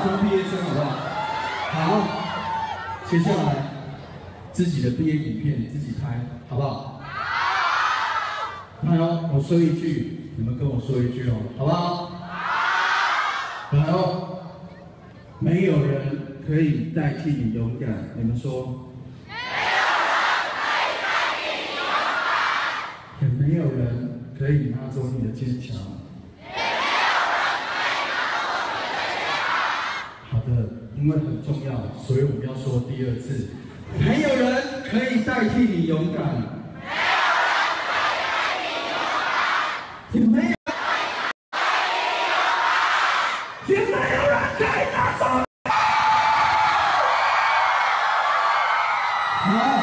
说毕业生好不好？好，接下来自己的毕业影片自己拍，好不好？好。来哦，我说一句，你们跟我说一句哦，好不好？好。来哦，没有人可以代替你勇敢，你们说。 也没有人可以拿走你的坚强。好的，因为很重要，所以我们要说第二次。没有人可以代替你勇敢。也没有。也没有人可以拿走。好。